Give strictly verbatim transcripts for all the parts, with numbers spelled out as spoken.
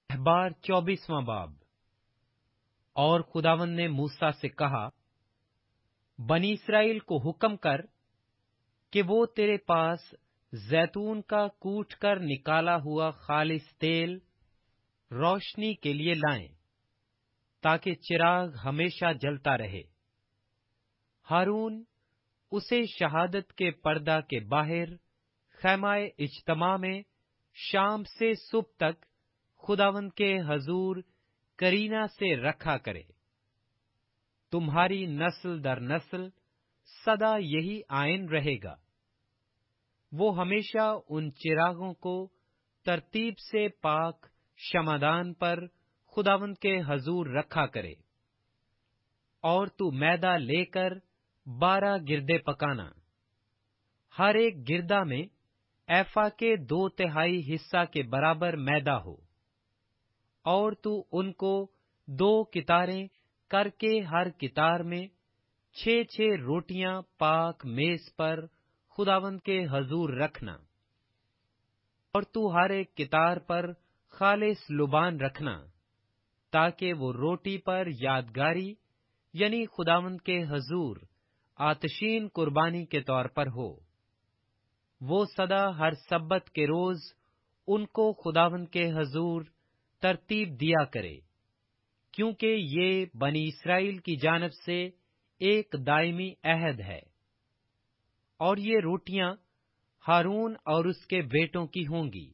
اخبار چوبیسواں باب۔ اور خداوند نے موسیٰ سے کہا، بنی اسرائیل کو حکم کر کہ وہ تیرے پاس زیتون کا کوٹ کر نکالا ہوا خالص تیل روشنی کے لیے لائیں، تاکہ چراغ ہمیشہ جلتا رہے۔ ہارون اسے شہادت کے پردہ کے باہر خیمہ اجتماع میں شام سے صبح تک خداوند کے حضور کرینہ سے رکھا کرے۔ تمہاری نسل در نسل سدا یہی آئین رہے گا۔ وہ ہمیشہ ان چراغوں کو ترتیب سے پاک شمعدان پر خداوند کے حضور رکھا کرے۔ اور تو میدہ لے کر بارہ گردے پکانا، ہر ایک گردہ میں ایفا کے دو تہائی حصہ کے برابر میدہ ہو، اور تو ان کو دو کتاریں کر کے ہر کتار میں چھ چھ روٹیاں پاک میز پر خداوند کے حضور رکھنا، اور تو ہر ایک کتار پر خالص لبان رکھنا، تاکہ وہ روٹی پر یادگاری یعنی خداوند کے حضور آتشین قربانی کے طور پر ہو۔ وہ سدا ہر سبت کے روز ان کو خداوند کے حضور ترتیب دیا کرے، کیونکہ یہ بنی اسرائیل کی جانب سے ایک دائمی عہد ہے۔ اور یہ روٹیاں ہارون اور اس کے بیٹوں کی ہوں گی۔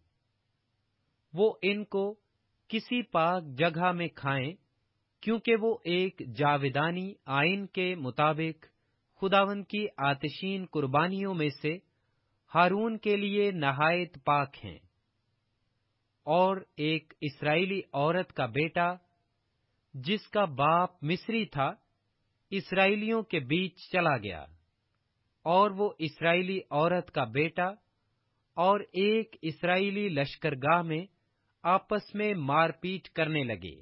وہ ان کو کسی پاک جگہ میں کھائیں، کیونکہ وہ ایک جاویدانی آئین کے مطابق خداوند کی آتشین قربانیوں میں سے ہارون کے لیے نہایت پاک ہیں۔ اور ایک اسرائیلی عورت کا بیٹا جس کا باپ مصری تھا، اسرائیلیوں کے بیچ چلا گیا، اور وہ اسرائیلی عورت کا بیٹا اور ایک اسرائیلی لشکرگاہ میں آپس میں مار پیٹ کرنے لگے،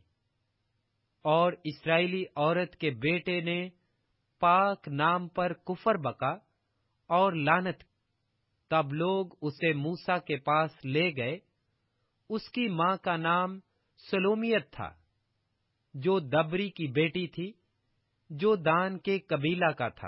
اور اسرائیلی عورت کے بیٹے نے پاک نام پر کفر بکا اور لعنت کی۔ تب لوگ اسے موسیٰ کے پاس لے گئے۔ اس کی ماں کا نام سلومیت تھا، جو دبری کی بیٹی تھی، جو دان کے قبیلہ کا تھا،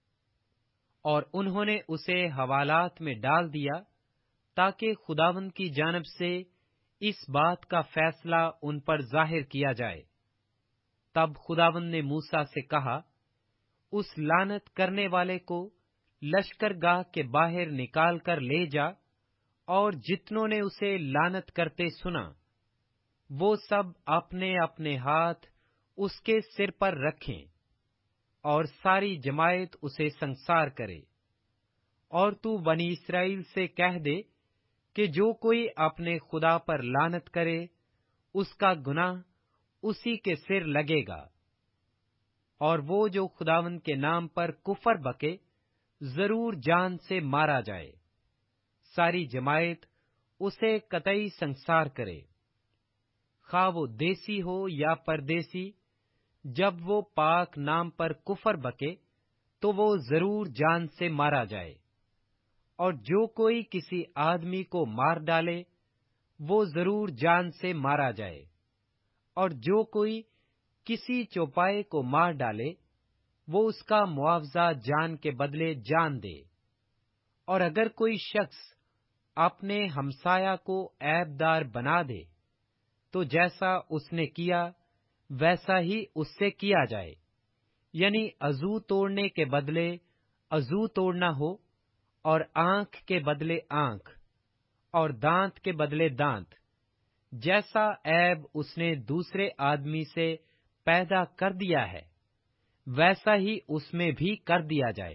اور انہوں نے اسے حوالات میں ڈال دیا تاکہ خداوند کی جانب سے اس بات کا فیصلہ ان پر ظاہر کیا جائے۔ تب خداوند نے موسیٰ سے کہا، اس لعنت کرنے والے کو لشکرگاہ کے باہر نکال کر لے جا، اور جتنوں نے اسے لعنت کرتے سنا، وہ سب اپنے اپنے ہاتھ اس کے سر پر رکھیں، اور ساری جماعت اسے سنسار کرے۔ اور تو بنی اسرائیل سے کہہ دے کہ جو کوئی اپنے خدا پر لعنت کرے، اس کا گناہ اسی کے سر لگے گا، اور وہ جو خداوند کے نام پر کفر بکے ضرور جان سے مارا جائے۔ ساری جماعت اسے قطعی سنسار کرے، خواہ وہ دیسی ہو یا پردیسی۔ جب وہ پاک نام پر کفر بکے تو وہ ضرور جان سے مارا جائے۔ اور جو کوئی کسی آدمی کو مار ڈالے، وہ ضرور جان سے مارا جائے۔ اور جو کوئی کسی چوپائے کو مار ڈالے، وہ اس کا معاوضہ جان کے بدلے جان دے۔ اور اگر کوئی شخص اپنے ہمسایہ کو عیب دار بنا دے، تو جیسا اس نے کیا ویسا ہی اس سے کیا جائے، یعنی عضو توڑنے کے بدلے عضو توڑنا ہو، اور آنکھ کے بدلے آنکھ، اور دانت کے بدلے دانت۔ جیسا عیب اس نے دوسرے آدمی سے پیدا کر دیا ہے، ویسا ہی اس میں بھی کر دیا جائے۔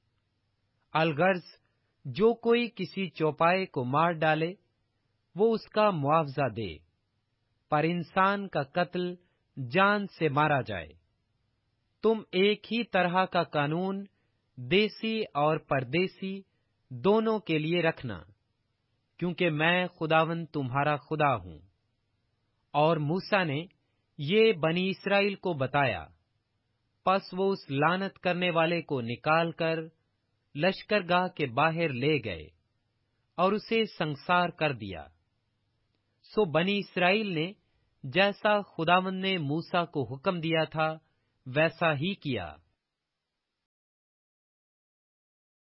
الغرض جو کوئی کسی چوپائے کو مار ڈالے، وہ اس کا معاوضہ دے، پر انسان کا قتل جان سے مارا جائے۔ تم ایک ہی طرح کا قانون دیسی اور پردیسی دونوں کے لیے رکھنا، کیونکہ میں خداوند تمہارا خدا ہوں۔ اور موسیٰ نے یہ بنی اسرائیل کو بتایا۔ پس وہ اس لعنت کرنے والے کو نکال کر لشکرگاہ کے باہر لے گئے اور اسے سنسار کر دیا۔ سو بنی اسرائیل نے جیسا خداوند نے موسیٰ کو حکم دیا تھا ویسا ہی کیا۔